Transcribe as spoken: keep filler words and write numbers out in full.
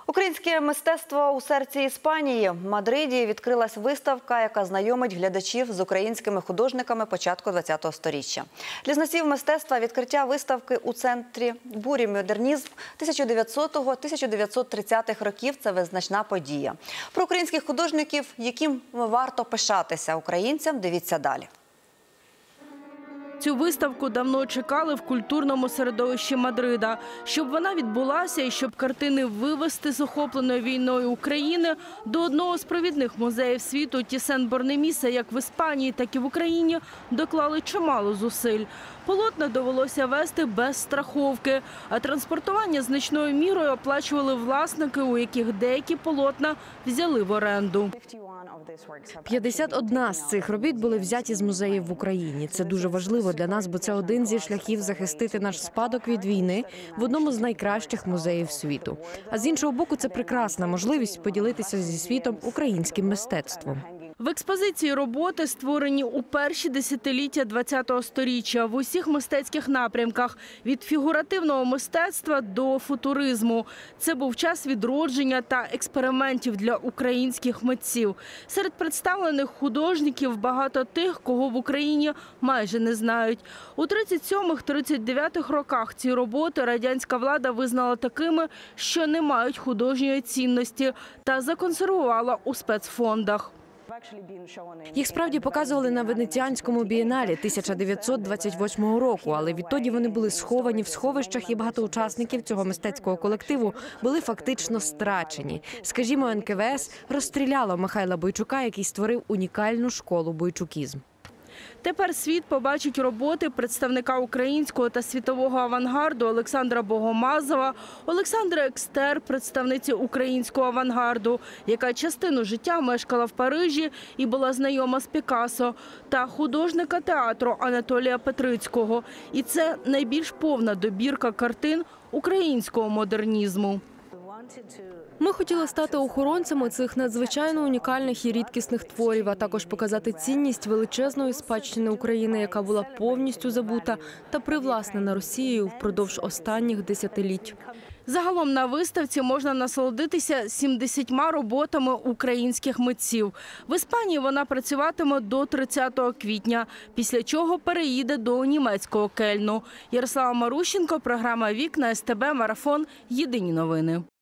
Українське мистецтво у серці Іспанії. В Мадриді відкрилась виставка, яка знайомить глядачів з українськими художниками початку ХХ століття. Для знавців мистецтва відкриття виставки у центрі бурі модернізм тисяча дев'ятсотого - тисяча дев'ятсот тридцятих років – це визначна подія. Про українських художників, яким варто пишатися українцям, дивіться далі. Цю виставку давно чекали в культурному середовищі Мадрида. Щоб вона відбулася і щоб картини вивести з охопленої війною України до одного з провідних музеїв світу Тісен-Борнеміса, як в Іспанії, так і в Україні, доклали чимало зусиль. Полотна довелося вести без страховки, а транспортування значною мірою оплачували власники, у яких деякі полотна взяли в оренду. п'ятдесят одна з цих робіт були взяті з музеїв в Україні. Це дуже важливо для нас, бо це один зі шляхів захистити наш спадок від війни в одному з найкращих музеїв світу. А з іншого боку, це прекрасна можливість поділитися зі світом українським мистецтвом. В експозиції роботи, створені у перші десятиліття ХХ століття в усіх мистецьких напрямках – від фігуративного мистецтва до футуризму. Це був час відродження та експериментів для українських митців. Серед представлених художників багато тих, кого в Україні майже не знають. У тридцять сьомих - тридцять дев'ятих роках ці роботи радянська влада визнала такими, що не мають художньої цінності, та законсервувала у спецфондах. Їх справді показували на Венеціанському бієнале тисяча дев'ятсот двадцять восьмого року, але відтоді вони були сховані в сховищах, і багато учасників цього мистецького колективу були фактично страчені. Скажімо, ен ка ве ес розстріляло Михайла Бойчука, який створив унікальну школу бойчукізм. Тепер світ побачить роботи представника українського та світового авангарду Олександра Богомазова, Олександри Екстер, представниці українського авангарду, яка частину життя мешкала в Парижі і була знайома з Пікассо, та художника театру Анатолія Петрицького. І це найбільш повна добірка картин українського модернізму. Ми хотіли стати охоронцями цих надзвичайно унікальних і рідкісних творів, а також показати цінність величезної спадщини України, яка була повністю забута та привласнена Росією впродовж останніх десятиліть. Загалом на виставці можна насолодитися сімдесятьма роботами українських митців. В Іспанії вона працюватиме до тридцятого квітня, після чого переїде до німецького Кельну. Ярослава Марущенко, програма «Вікна», ес те бе, Марафон, Єдині новини.